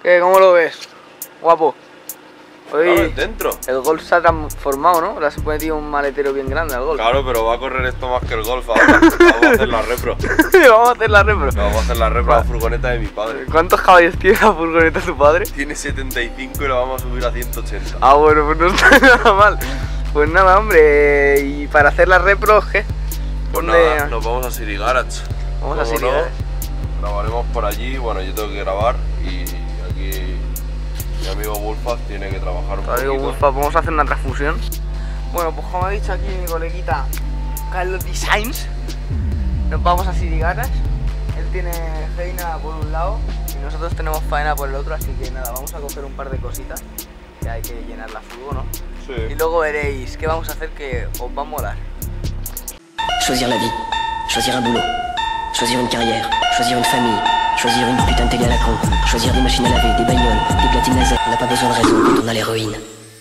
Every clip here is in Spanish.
¿Cómo lo ves? Guapo. Hoy dentro. El Golf se ha transformado, ¿no? Le has metido un maletero bien grande al Golf. Claro, pero va a correr esto más que el Golf ahora. Vamos a hacer la repro. Vamos a hacer la repro. Vamos a hacer la repro a la furgoneta de mi padre. ¿Cuántos caballos tiene la furgoneta de tu padre? Tiene 75 y lo vamos a subir a 180. Ah, bueno, pues no está nada mal. Pues nada, hombre. ¿Y para hacer la repro qué? Pues nada, nos vamos a City Garage. Vamos a City Garage. Grabaremos por allí, bueno, yo tengo que grabar y aquí mi amigo Wolfaz tiene que trabajar un poquito. Amigo Wolfaz, vamos a hacer una transfusión. Bueno, pues como ha dicho aquí mi coleguita Carlos Designs, nos vamos a City Garage. Él tiene faena por un lado y nosotros tenemos faena por el otro, así que nada, vamos a coger un par de cositas que hay que llenar la furgo, ¿no? Sí. Y luego veréis qué vamos a hacer que os va a molar. Choisir la vie, choisir un boulot, choisir une carrière, choisir une famille, choisir une putain de télé à la con, choisir des machines à laver, des bagnoles, des platines laser. On n'a pas besoin de raison quand on a l'héroïne.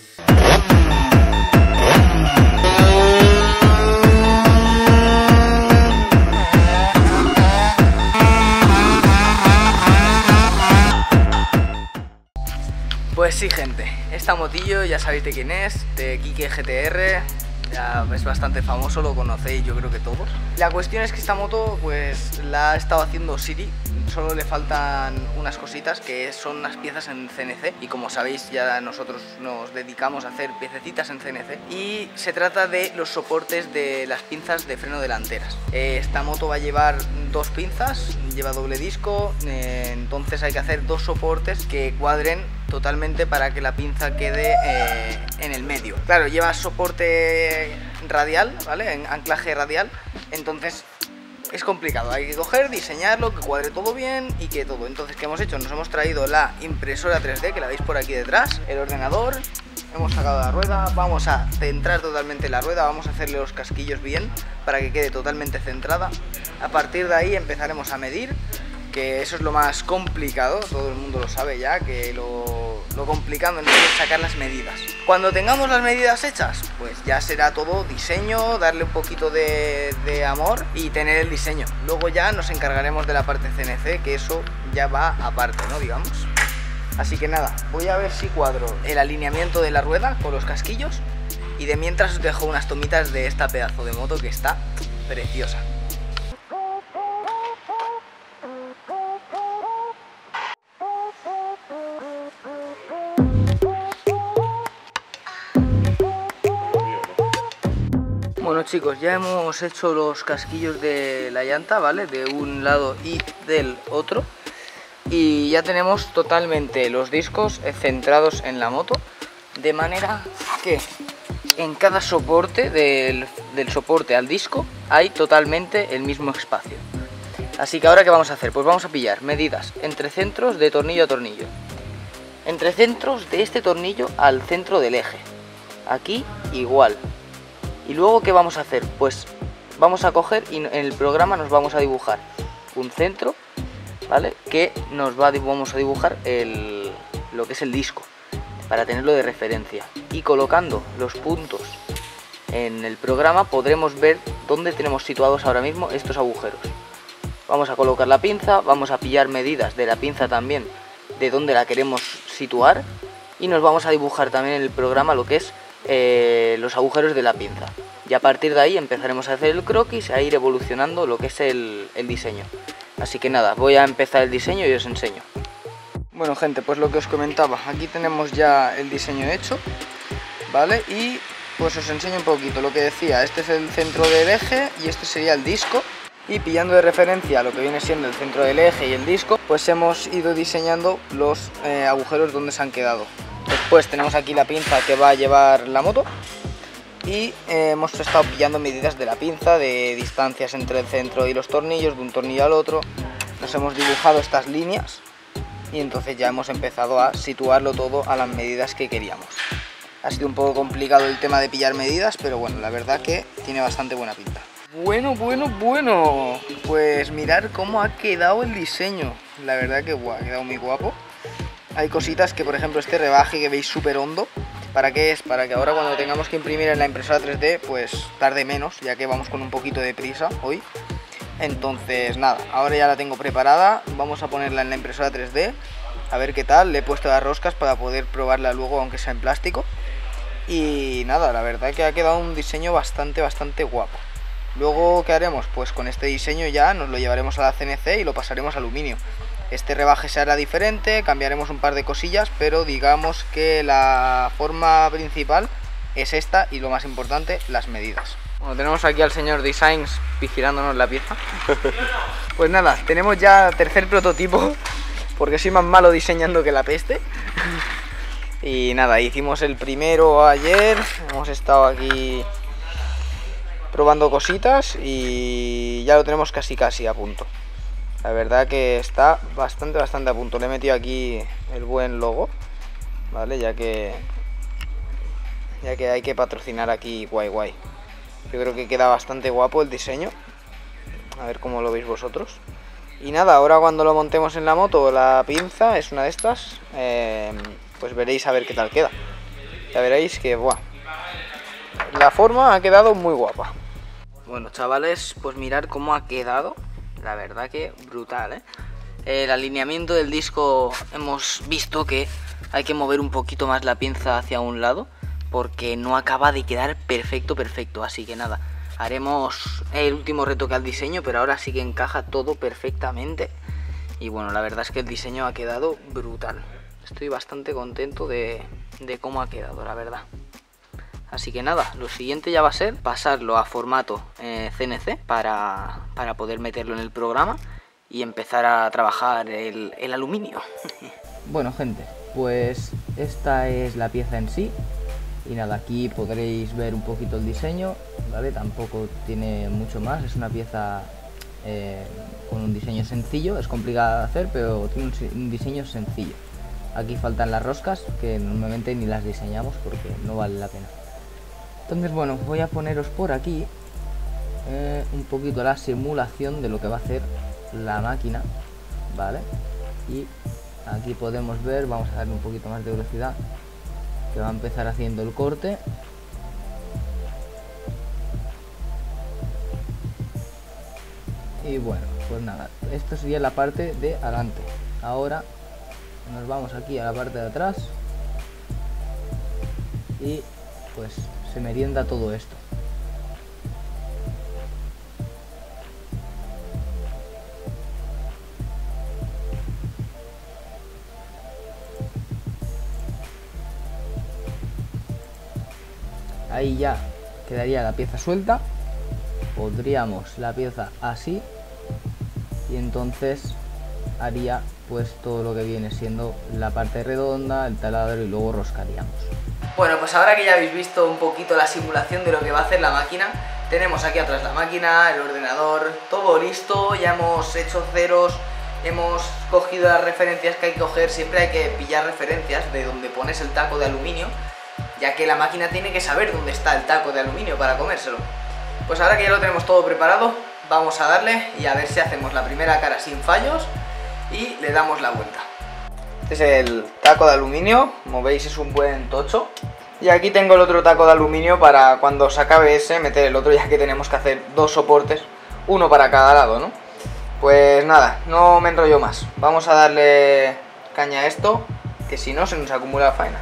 Pues sí, gente, esta motillo ya sabéis de quién es, de Kike GTR. Ya es bastante famoso, lo conocéis yo creo que todos. La cuestión es que esta moto pues la ha estado haciendo Siri, solo le faltan unas cositas que son unas piezas en CNC y como sabéis ya nosotros nos dedicamos a hacer piececitas en CNC y se trata de los soportes de las pinzas de freno delanteras. Esta moto va a llevar dos pinzas, lleva doble disco, entonces hay que hacer dos soportes que cuadren totalmente para que la pinza quede en el medio. Claro, lleva soporte radial, ¿vale? En anclaje radial, entonces es complicado, hay que coger, diseñarlo, que cuadre todo bien y que todo. Entonces, ¿qué hemos hecho? Nos hemos traído la impresora 3D, que la veis por aquí detrás, el ordenador, hemos sacado la rueda, vamos a centrar totalmente la rueda, vamos a hacerle los casquillos bien para que quede totalmente centrada. A partir de ahí empezaremos a medir, que eso es lo más complicado, todo el mundo lo sabe ya, que lo complicado es sacar las medidas. Cuando tengamos las medidas hechas, pues ya será todo diseño, darle un poquito de amor y tener el diseño. Luego ya nos encargaremos de la parte CNC, que eso ya va aparte, ¿no? Digamos. Así que nada, voy a ver si cuadro el alineamiento de la rueda con los casquillos y de mientras os dejo unas tomitas de esta pedazo de moto que está preciosa. Bueno chicos, ya hemos hecho los casquillos de la llanta, ¿vale? De un lado y del otro. Y ya tenemos totalmente los discos centrados en la moto. De manera que en cada soporte, del soporte al disco, hay totalmente el mismo espacio. Así que ahora ¿qué vamos a hacer? Pues vamos a pillar medidas entre centros de tornillo a tornillo. Entre centros de este tornillo al centro del eje. Aquí igual. Y luego ¿qué vamos a hacer? Pues vamos a coger y en el programa nos vamos a dibujar un centro, ¿vale? Que vamos a dibujar lo que es el disco para tenerlo de referencia. Y colocando los puntos en el programa podremos ver dónde tenemos situados ahora mismo estos agujeros. Vamos a colocar la pinza, vamos a pillar medidas de la pinza también de dónde la queremos situar y nos vamos a dibujar también en el programa lo que es los agujeros de la pinza y a partir de ahí empezaremos a hacer el croquis, a ir evolucionando lo que es el diseño. Así que nada, voy a empezar el diseño y os enseño. Bueno gente, pues lo que os comentaba, aquí tenemos ya el diseño hecho, ¿vale? Y pues os enseño un poquito lo que decía, este es el centro del eje y este sería el disco. Y pillando de referencia lo que viene siendo el centro del eje y el disco, pues hemos ido diseñando los agujeros donde se han quedado. Después tenemos aquí la pinza que va a llevar la moto y hemos estado pillando medidas de la pinza, de distancias entre el centro y los tornillos, de un tornillo al otro. Nos hemos dibujado estas líneas y entonces ya hemos empezado a situarlo todo a las medidas que queríamos. Ha sido un poco complicado el tema de pillar medidas, pero bueno, la verdad que tiene bastante buena pinta. Bueno, pues mirar cómo ha quedado el diseño. La verdad que ha quedado muy guapo. Hay cositas que, por ejemplo, este rebaje que veis súper hondo, ¿para qué es? Para que ahora cuando tengamos que imprimir en la impresora 3D, pues tarde menos, ya que vamos con un poquito de prisa hoy. Entonces nada, ahora ya la tengo preparada, vamos a ponerla en la impresora 3D a ver qué tal. Le he puesto las roscas para poder probarla luego, aunque sea en plástico. Y nada, la verdad que ha quedado un diseño bastante guapo. Luego, ¿qué haremos? Pues con este diseño ya nos lo llevaremos a la CNC y lo pasaremos a aluminio. Este rebaje se hará diferente, cambiaremos un par de cosillas, pero digamos que la forma principal es esta y lo más importante, las medidas. Bueno, tenemos aquí al señor Designs vigilándonos la pieza. Pues nada, tenemos ya tercer prototipo, porque soy más malo diseñando que la peste. Y nada, hicimos el primero ayer, hemos estado aquí probando cositas y ya lo tenemos casi a punto. La verdad que está bastante a punto. Le he metido aquí el buen logo, ¿vale? Ya que hay que patrocinar aquí guay. Yo creo que queda bastante guapo el diseño. A ver cómo lo veis vosotros. Y nada, ahora cuando lo montemos en la moto, la pinza es una de estas, pues veréis a ver qué tal queda. Ya veréis que, buah, la forma ha quedado muy guapa. Bueno, chavales, pues mirad cómo ha quedado. La verdad que brutal, ¿eh? El alineamiento del disco hemos visto que hay que mover un poquito más la pinza hacia un lado, porque no acaba de quedar perfecto. Así que nada, haremos el último retoque al diseño, pero ahora sí que encaja todo perfectamente. Y bueno, la verdad es que el diseño ha quedado brutal. Estoy bastante contento de cómo ha quedado, la verdad. Así que nada, lo siguiente ya va a ser pasarlo a formato CNC para poder meterlo en el programa y empezar a trabajar el aluminio. Bueno, gente, pues esta es la pieza en sí. Y nada, aquí podréis ver un poquito el diseño, ¿vale? Tampoco tiene mucho más, es una pieza con un diseño sencillo, es complicada de hacer, pero tiene un diseño sencillo. Aquí faltan las roscas, que normalmente ni las diseñamos porque no vale la pena. Entonces, bueno, voy a poneros por aquí un poquito la simulación de lo que va a hacer la máquina, ¿vale? Y aquí podemos ver, vamos a darle un poquito más de velocidad, que va a empezar haciendo el corte. Y bueno, pues nada, esto sería la parte de adelante. Ahora nos vamos aquí a la parte de atrás y pues se merienda todo esto. Ahí ya quedaría la pieza suelta, pondríamos la pieza así y entonces haría pues todo lo que viene siendo la parte redonda, el taladro y luego roscaríamos. Bueno, pues ahora que ya habéis visto un poquito la simulación de lo que va a hacer la máquina, tenemos aquí atrás la máquina, el ordenador, todo listo, ya hemos hecho ceros, hemos cogido las referencias que hay que coger, siempre hay que pillar referencias de donde pones el taco de aluminio, ya que la máquina tiene que saber dónde está el taco de aluminio para comérselo. Pues ahora que ya lo tenemos todo preparado, vamos a darle y a ver si hacemos la primera cara sin fallos y le damos la vuelta. Este es el taco de aluminio, como veis es un buen tocho. Y aquí tengo el otro taco de aluminio para cuando se acabe ese meter el otro, ya que tenemos que hacer dos soportes, uno para cada lado, ¿no? Pues nada, no me enrollo más, vamos a darle caña a esto, que si no se nos acumula la faena.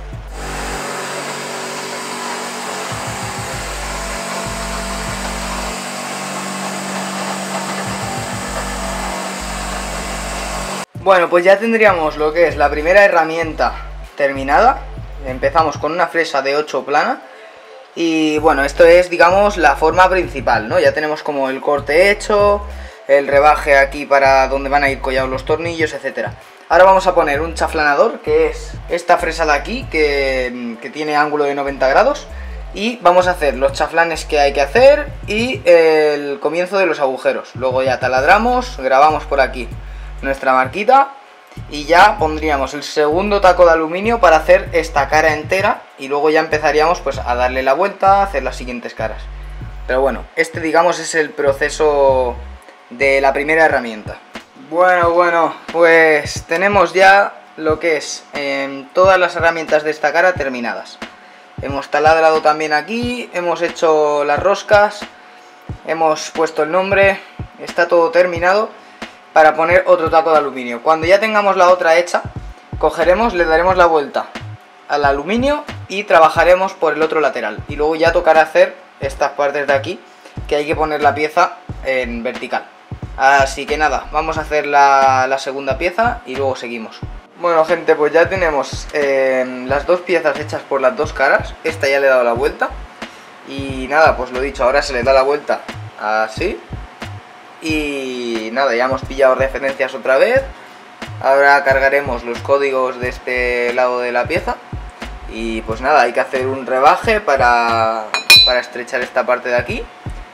Bueno, pues ya tendríamos lo que es la primera herramienta terminada. Empezamos con una fresa de 8 plana. Y bueno, esto es, digamos, la forma principal, ¿no? Ya tenemos como el corte hecho, el rebaje aquí para donde van a ir collados los tornillos, etcétera. Ahora vamos a poner un chaflanador, que es esta fresa de aquí, que tiene ángulo de 90 grados. Y vamos a hacer los chaflanes que hay que hacer y el comienzo de los agujeros. Luego ya taladramos, grabamos por aquí nuestra marquita y ya pondríamos el segundo taco de aluminio para hacer esta cara entera y luego ya empezaríamos pues a darle la vuelta, a hacer las siguientes caras. Pero bueno, este digamos es el proceso de la primera herramienta. Bueno, pues tenemos ya lo que es todas las herramientas de esta cara terminadas. Hemos taladrado también aquí, hemos hecho las roscas, hemos puesto el nombre, está todo terminado para poner otro taco de aluminio. Cuando ya tengamos la otra hecha, cogeremos, le daremos la vuelta al aluminio y trabajaremos por el otro lateral. Y luego ya tocará hacer estas partes de aquí, que hay que poner la pieza en vertical. Así que nada, vamos a hacer la segunda pieza y luego seguimos. Bueno gente, pues ya tenemos las dos piezas hechas por las dos caras. Esta ya le he dado la vuelta. Y nada, pues lo dicho, ahora se le da la vuelta así. Y nada, ya hemos pillado referencias otra vez. Ahora cargaremos los códigos de este lado de la pieza. Y pues nada, hay que hacer un rebaje para estrechar esta parte de aquí.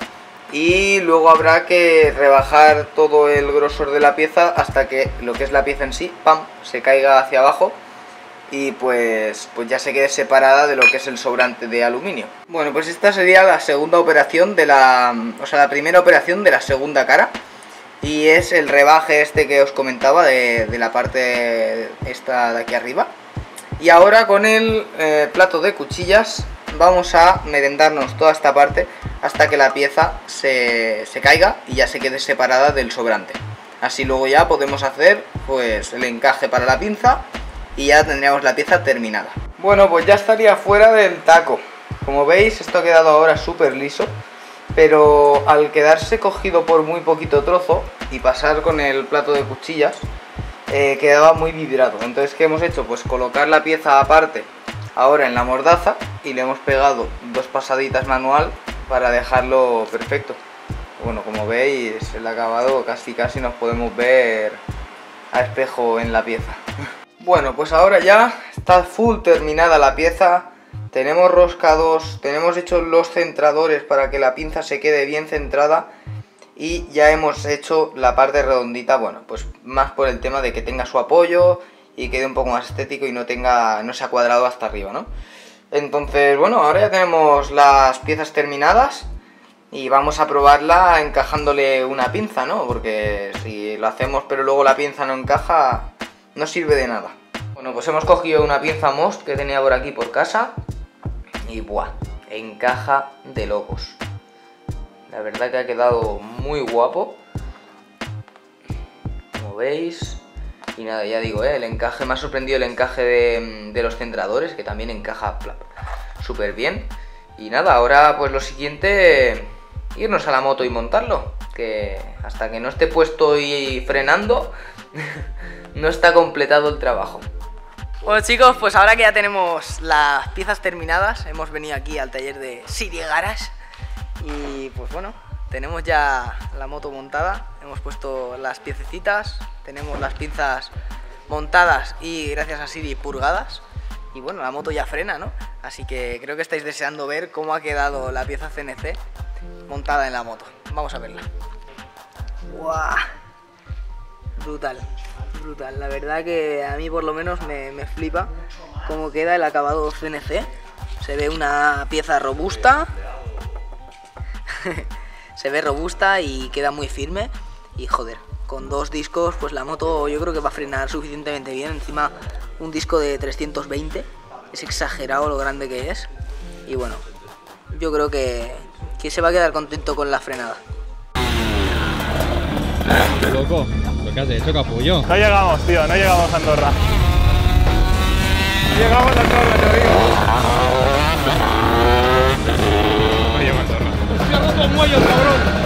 Y luego habrá que rebajar todo el grosor de la pieza hasta que lo que es la pieza en sí, ¡pam!, se caiga hacia abajo y pues ya se quede separada de lo que es el sobrante de aluminio. Bueno, pues esta sería la segunda operación de la primera operación de la segunda cara. Y es el rebaje este que os comentaba de la parte esta de aquí arriba. Y ahora con el plato de cuchillas vamos a merendarnos toda esta parte hasta que la pieza se caiga y ya se quede separada del sobrante. Así luego ya podemos hacer pues el encaje para la pinza y ya tendríamos la pieza terminada. Bueno, pues ya estaría fuera del taco. Como veis, esto ha quedado ahora súper liso, pero al quedarse cogido por muy poquito trozo y pasar con el plato de cuchillas, quedaba muy vibrado. Entonces, ¿qué hemos hecho? Pues colocar la pieza aparte ahora en la mordaza y le hemos pegado dos pasaditas manual para dejarlo perfecto. Bueno, como veis, el acabado casi nos podemos ver a espejo en la pieza. Bueno, pues ahora ya está full terminada la pieza. Tenemos roscados, tenemos hechos los centradores para que la pinza se quede bien centrada. Y ya hemos hecho la parte redondita, bueno, pues más por el tema de que tenga su apoyo y quede un poco más estético y no sea cuadrado hasta arriba, ¿no? Entonces, bueno, ahora ya tenemos las piezas terminadas y vamos a probarla encajándole una pinza, ¿no? Porque si lo hacemos pero luego la pinza no encaja, no sirve de nada. Bueno, pues hemos cogido una pinza Most que tenía por aquí por casa y ¡buah!, encaja de locos. La verdad que ha quedado muy guapo, como veis. Y nada, ya digo, el encaje, me ha sorprendido el encaje de los centradores, que también encaja súper bien. Y nada, ahora pues lo siguiente, irnos a la moto y montarlo, que hasta que no esté puesto y frenando, no está completado el trabajo. Bueno chicos, pues ahora que ya tenemos las piezas terminadas, hemos venido aquí al taller de Siri Garage. Y pues bueno, tenemos ya la moto montada, hemos puesto las piececitas, tenemos las pinzas montadas y gracias a Siri purgadas. Y bueno, la moto ya frena, ¿no? Así que creo que estáis deseando ver cómo ha quedado la pieza CNC montada en la moto. Vamos a verla. ¡Guau! Brutal, brutal. La verdad que a mí por lo menos me flipa cómo queda el acabado CNC. Se ve una pieza robusta. Se ve robusta y queda muy firme. Y joder, con dos discos pues la moto yo creo que va a frenar suficientemente bien. Encima un disco de 320, es exagerado lo grande que es. Y bueno, yo creo que se va a quedar contento con la frenada. Loco, lo que has hecho, capullo. No llegamos, tío, no llegamos a Andorra. No llegamos a Andorra, te digo. No llego a Andorra. ¡Hostia, roto el muelle, cabrón!